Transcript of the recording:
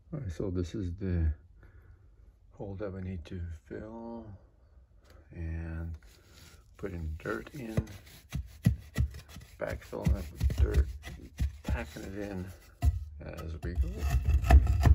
All right, so this is the hole that we need to fill and putting dirt in, backfilling it with dirt, packing it in as we go.